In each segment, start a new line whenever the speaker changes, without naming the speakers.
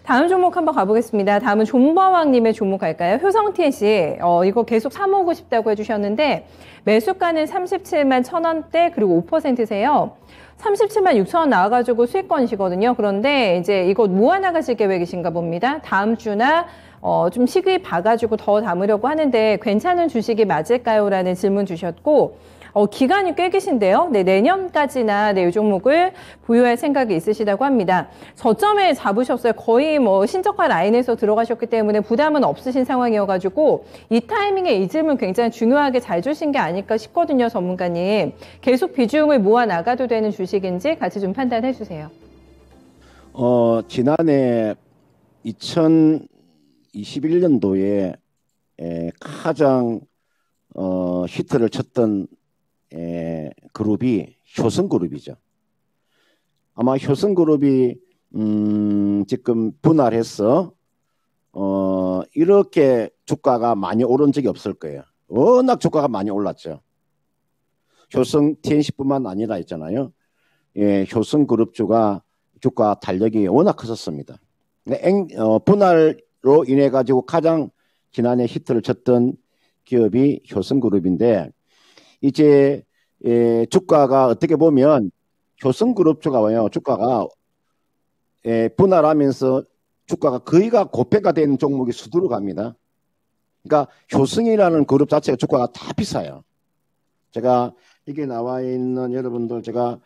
다음 종목 한번 가보겠습니다. 다음은 존버왕님의 종목 갈까요? 효성TNC. 이거 계속 사모으고 싶다고 해주셨는데 매수가는 37만 1,000원대 그리고 5%세요. 37만 6천원 나와가지고 수익권이시거든요. 그런데 이제 이거 모아나가실 계획이신가 봅니다. 다음 주나 좀 시기 봐가지고 더 담으려고 하는데 괜찮은 주식이 맞을까요? 라는 질문 주셨고 기간이 꽤 계신데요. 네, 내년까지나 이 종목을 보유할 생각이 있으시다고 합니다. 저점에 잡으셨어요. 거의 뭐 신저가 라인에서 들어가셨기 때문에 부담은 없으신 상황이어가지고 이 타이밍에 이 질문 굉장히 중요하게 잘 주신 게 아닐까 싶거든요, 전문가님. 계속 비중을 모아 나가도 되는 주식인지 같이 좀 판단해 주세요.
지난해 2021년도에 가장 히트를 쳤던 그룹이 효성그룹이죠. 아마 효성그룹이 지금 분할해서 이렇게 주가가 많이 오른 적이 없을 거예요. 워낙 주가가 많이 올랐죠. 효성TNC뿐만 아니라 있잖아요. 효성그룹 주가 달력이 워낙 컸었습니다. 분할로 인해 가지고 가장 지난해 히트를 쳤던 기업이 효성그룹인데 이제 주가가 어떻게 보면 효성그룹 주가가 분할하면서 주가가 거의가 고평가 되는 종목이 수두로 갑니다. 그러니까 효성이라는 그룹 자체가 주가가 다 비싸요. 제가 이게 나와 있는 여러분들 제가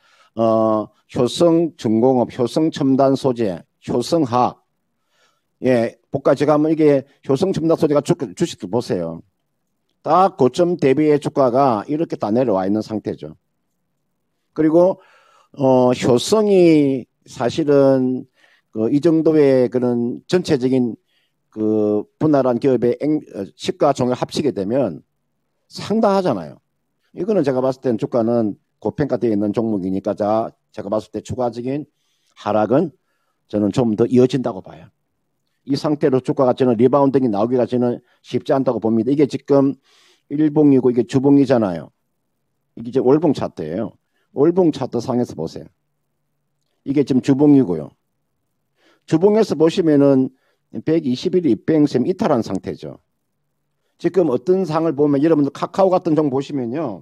효성중공업, 효성첨단소재, 효성화학 볼까 제가 한번 이게 효성첨단소재가 주식들 보세요. 딱 고점 대비의 주가가 이렇게 다 내려와 있는 상태죠. 그리고 효성이 사실은 이 정도의 그런 전체적인 그 분할한 기업의 시가총액 합치게 되면 상당하잖아요. 이거는 제가 봤을 때는 주가는 고평가되어 있는 종목이니까 제가 봤을 때 추가적인 하락은 저는 좀 더 이어진다고 봐요. 이 상태로 주가가 저는 리바운딩이 나오기가 저는 쉽지 않다고 봅니다. 이게 지금 일봉이고 이게 주봉이잖아요. 이게 이제 월봉 차트예요. 월봉 차트 상에서 보세요. 이게 지금 주봉이고요. 주봉에서 보시면은 120일이 입병셈 이탈한 상태죠. 지금 어떤 상을 보면 여러분들 카카오 같은 종 보시면요.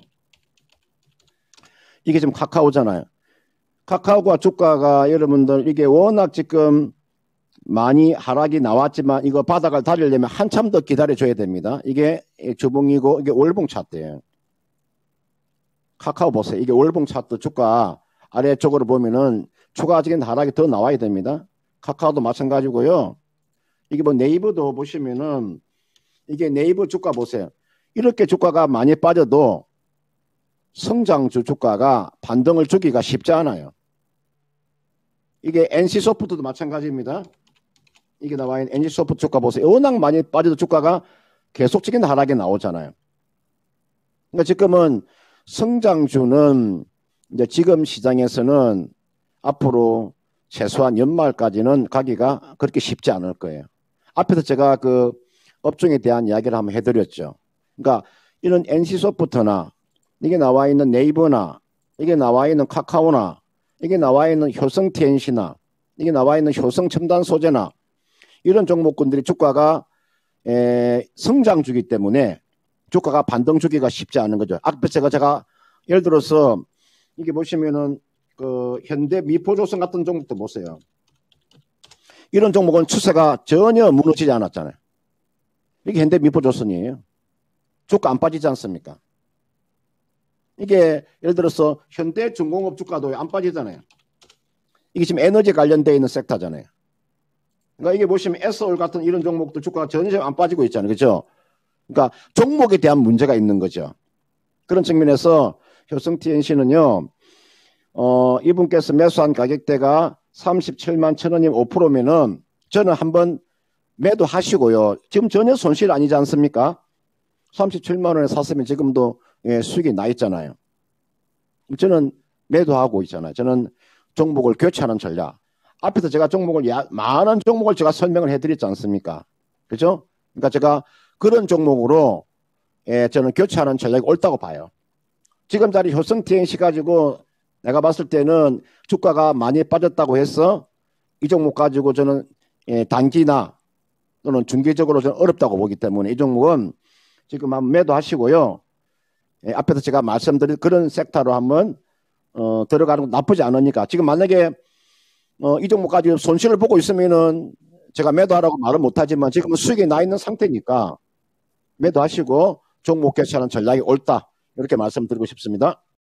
이게 지금 카카오잖아요. 카카오가 주가가 여러분들 이게 워낙 지금 많이 하락이 나왔지만 이거 바닥을 다리려면 한참 더 기다려줘야 됩니다. 이게 주봉이고 이게 월봉 차트예요. 카카오 보세요. 이게 월봉 차트 주가 아래쪽으로 보면은 추가적인 하락이 더 나와야 됩니다. 카카오도 마찬가지고요. 이게 뭐 네이버도 보시면은 이게 네이버 주가 보세요. 이렇게 주가가 많이 빠져도 성장주 주가가 반등을 주기가 쉽지 않아요. 이게 NC소프트도 마찬가지입니다. 이게 나와 있는 NC소프트 주가 보세요. 워낙 많이 빠져도 주가가 계속적인 하락이 나오잖아요. 그러니까 지금은 성장주는 이제 지금 시장에서는 앞으로 최소한 연말까지는 가기가 그렇게 쉽지 않을 거예요. 앞에서 제가 그 업종에 대한 이야기를 한번 해드렸죠. 그러니까 이런 NC소프트나 이게 나와 있는 네이버나 이게 나와 있는 카카오나 이게 나와 있는 효성TNC나 이게 나와 있는 효성첨단소재나 이런 종목군들이 주가가 성장주기 때문에 주가가 반등 주기가 쉽지 않은 거죠. 앞에 제가 예를 들어서 이게 보시면은 그 현대 미포조선 같은 종목도 보세요. 이런 종목은 추세가 전혀 무너지지 않았잖아요. 이게 현대 미포조선이에요. 주가 안 빠지지 않습니까? 이게 예를 들어서 현대중공업 주가도 안 빠지잖아요. 이게 지금 에너지 관련되어 있는 섹터잖아요. 그러니까 이게 보시면 S올 같은 이런 종목도 주가가 전혀 안 빠지고 있잖아요. 그렇죠? 그러니까 종목에 대한 문제가 있는 거죠. 그런 측면에서 효성TNC는요. 이분께서 매수한 가격대가 37만 1,000원이면 5%면은 저는 한번 매도하시고요. 지금 전혀 손실 아니지 않습니까? 37만 원에 샀으면 지금도 수익이 나 있잖아요. 저는 매도하고 있잖아요. 저는 종목을 교체하는 전략. 앞에서 제가 많은 종목을 제가 설명을 해드렸지 않습니까? 그죠? 그러니까 제가 그런 종목으로 저는 교체하는 전략이 옳다고 봐요. 지금 자리 효성TNC 가지고 내가 봤을 때는 주가가 많이 빠졌다고 해서 이 종목 가지고 저는 단기나 또는 중기적으로 좀 어렵다고 보기 때문에 이 종목은 지금 한번 매도하시고요. 앞에서 제가 말씀드린 그런 섹터로 한번 들어가는 건 나쁘지 않으니까 지금 만약에 이 종목까지 손실을 보고 있으면은 제가 매도하라고 말은 못하지만 지금은 수익이 나 있는 상태니까 매도하시고 종목 개최하는 전략이 옳다 이렇게 말씀드리고 싶습니다.